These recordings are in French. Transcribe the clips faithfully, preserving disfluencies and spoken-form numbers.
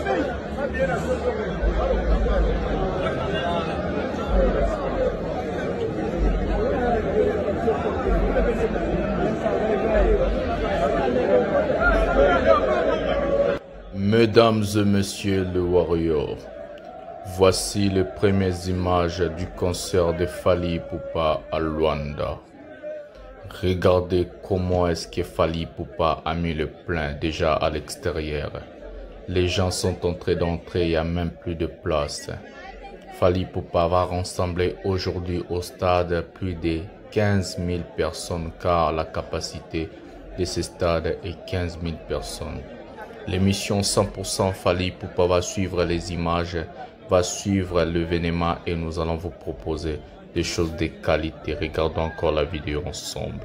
Mesdames et messieurs le Warrior, voici les premières images du concert de Fally Ipupa à Luanda. Regardez comment est-ce que Fally Ipupa a mis le plein déjà à l'extérieur. Les gens sont en train d'entrer, il n'y a même plus de place. Fally Ipupa va rassembler aujourd'hui au stade plus de quinze mille personnes car la capacité de ce stade est quinze mille personnes. L'émission cent pour cent Fally Ipupa va suivre les images, va suivre l'événement et nous allons vous proposer des choses de qualité. Regardons encore la vidéo ensemble.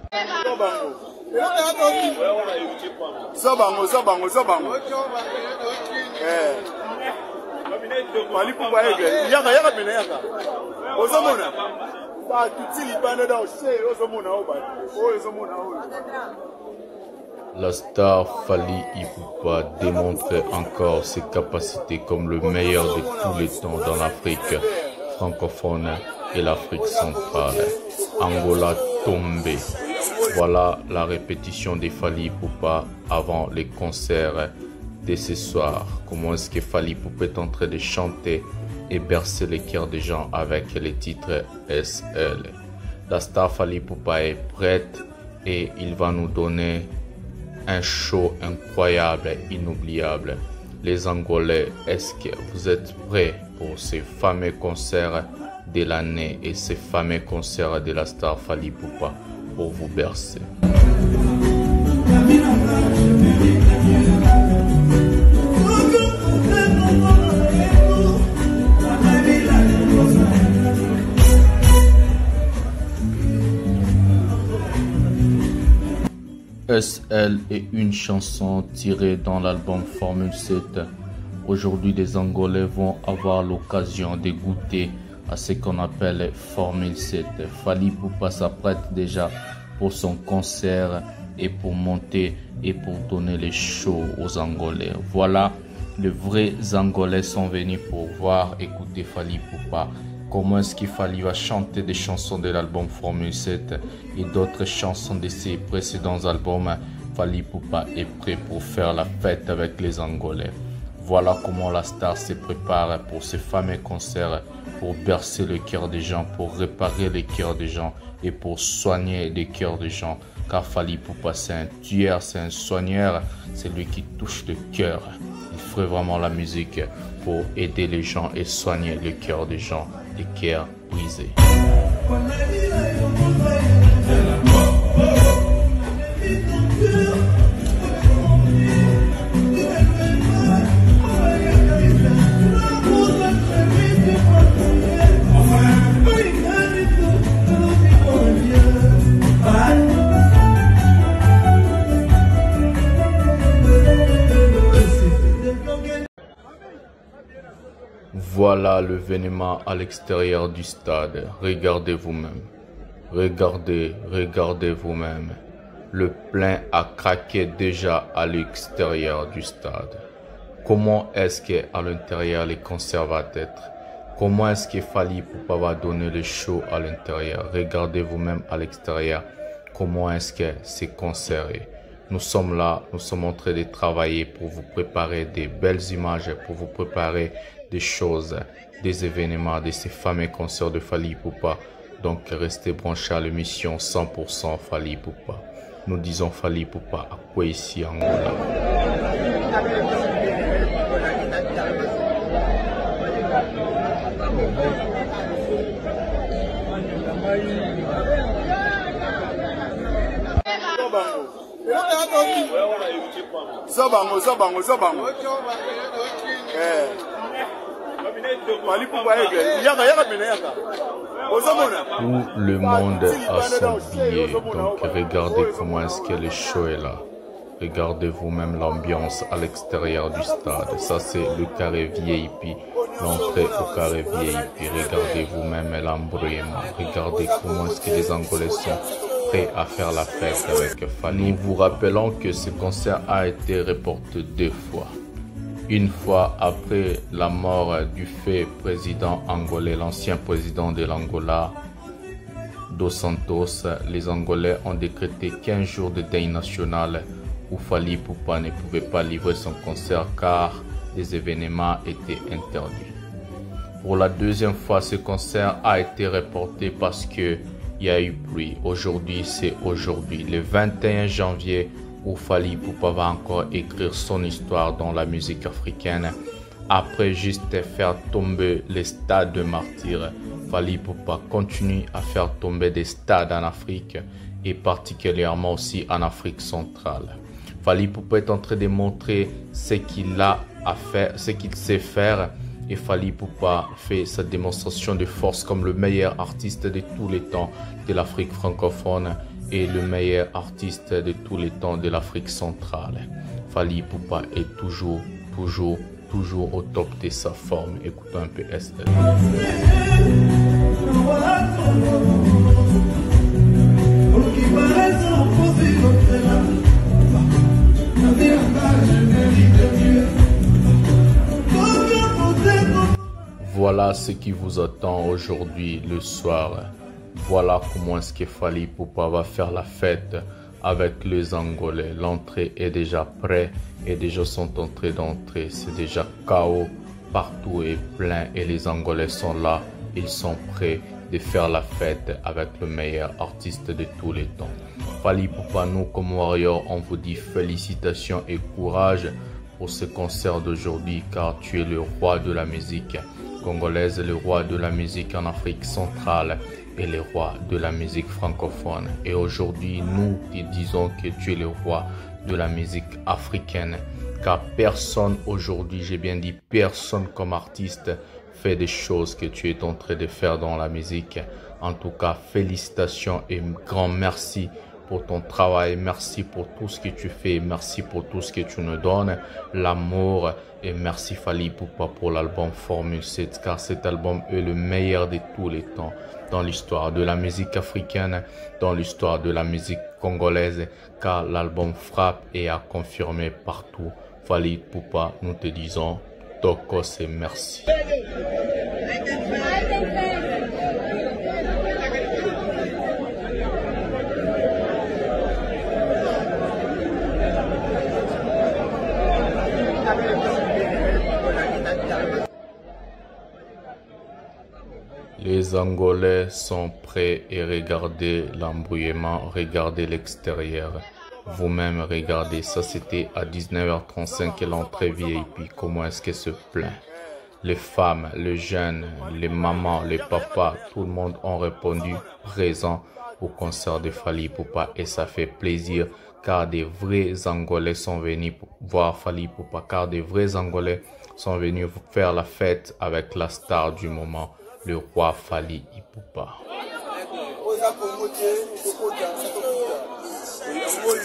La star Fally Ipupa démontre encore ses capacités comme le meilleur de tous les temps dans l'Afrique francophone et l'Afrique centrale. Angola tombé. Voilà la répétition de Fally Ipupa avant les concerts de ce soir. Comment est-ce que Fally Ipupa est en train de chanter et bercer les cœurs des gens avec les titres S L. La star Fally Ipupa est prête et il va nous donner un show incroyable, inoubliable. Les Angolais, est-ce que vous êtes prêts pour ces fameux concerts de l'année et ces fameux concerts de la star Fally Ipupa pour vous bercer? S L est une chanson tirée dans l'album Formule sept. Aujourd'hui, les Angolais vont avoir l'occasion de goûter à ce qu'on appelle Formule sept. Fally Ipupa s'apprête déjà pour son concert et pour monter et pour donner les shows aux Angolais. Voilà, les vrais Angolais sont venus pour voir, écouter Fally Ipupa. Comment est-ce qu'il Fally va chanter des chansons de l'album Formule sept et d'autres chansons de ses précédents albums. Fally Ipupa est prêt pour faire la fête avec les Angolais. Voilà comment la star se prépare pour ce fameux concert, pour bercer le cœur des gens, pour réparer les cœurs des gens et pour soigner les cœurs des gens. Car Fally Ipupa, c'est un tueur, c'est un soigneur, c'est lui qui touche le cœur. Il ferait vraiment la musique pour aider les gens et soigner le cœur des gens, les cœurs brisés. Voilà l'événement à l'extérieur du stade. Regardez vous-même. Regardez, regardez vous-même. Le plein a craqué déjà à l'extérieur du stade. Comment est-ce qu'à l'intérieur les concerts vont être? Comment est-ce que Fally Ipupa va donner le show à l'intérieur? Regardez vous-même à l'extérieur. Comment est-ce que c'est concerts? Nous sommes là, nous sommes en train de travailler pour vous préparer des belles images, pour vous préparer des choses, des événements de ces fameux concerts de Fally Ipupa. Donc restez branchés à l'émission cent pour cent Fally Ipupa. Nous disons Fally Ipupa à quoi ici Angola. Zabango, zabango, zabango. Eh. Tout le monde a son billet, donc regardez comment est-ce que le show est là. Regardez vous-même l'ambiance à l'extérieur du stade. Ça c'est le carré V I P, l'entrée au carré V I P. Regardez vous-même l'embrouillement. Regardez comment est-ce que les Angolais sont prêts à faire la fête avec Fally. Nous vous rappelons que ce concert a été reporté deux fois. Une fois après la mort du fait président angolais, l'ancien président de l'Angola, Dos Santos, les Angolais ont décrété quinze jours de deuil national où Fally Ipupa ne pouvait pas livrer son concert car les événements étaient interdits. Pour la deuxième fois, ce concert a été reporté parce qu'il y a eu pluie. Aujourd'hui, c'est aujourd'hui, le vingt et un janvier, où Fally Ipupa va encore écrire son histoire dans la musique africaine. Après juste faire tomber les stades de martyrs, Fally Ipupa continue à faire tomber des stades en Afrique et particulièrement aussi en Afrique centrale. Fally Ipupa est en train de montrer ce qu'il a à faire, ce qu'il sait faire, et Fally Ipupa fait sa démonstration de force comme le meilleur artiste de tous les temps de l'Afrique francophone et le meilleur artiste de tous les temps de l'Afrique centrale. Fally Ipupa est toujours, toujours, toujours au top de sa forme. Écoutons un peu S L. Voilà ce qui vous attend aujourd'hui le soir. Voilà comment est-ce que Fally Ipupa va faire la fête avec les Angolais. L'entrée est déjà prête et des gens sont en train d'entrer. C'est déjà chaos, partout est plein et les Angolais sont là. Ils sont prêts de faire la fête avec le meilleur artiste de tous les temps. Fally Ipupa, nous comme Warrior, on vous dit félicitations et courage pour ce concert d'aujourd'hui car tu es le roi de la musique congolaise, le roi de la musique en Afrique centrale et le roi de la musique francophone. Et aujourd'hui, nous te disons que tu es le roi de la musique africaine. Car personne aujourd'hui, j'ai bien dit personne comme artiste, fait des choses que tu es en train de faire dans la musique. En tout cas, félicitations et grand merci pour ton travail. Merci pour tout ce que tu fais. Merci pour tout ce que tu nous donnes. L'amour. Et merci Fally Ipupa pour l'album Formule sept. Car cet album est le meilleur de tous les temps. Dans l'histoire de la musique africaine. Dans l'histoire de la musique congolaise. Car l'album frappe et a confirmé partout. Fally Ipupa, nous te disons Tokos et merci. Les Angolais sont prêts et regardez l'embrouillement, regardez l'extérieur. Vous-même regardez, ça c'était à dix-neuf heures trente-cinq et l'entrée V I P. Comment est-ce qu'elle se plaint? Les femmes, les jeunes, les mamans, les papas, tout le monde ont répondu présent au concert de Fally Ipupa et ça fait plaisir car des vrais Angolais sont venus voir Fally Ipupa, car des vrais Angolais sont venus faire la fête avec la star du moment, le roi Fally Ipupa.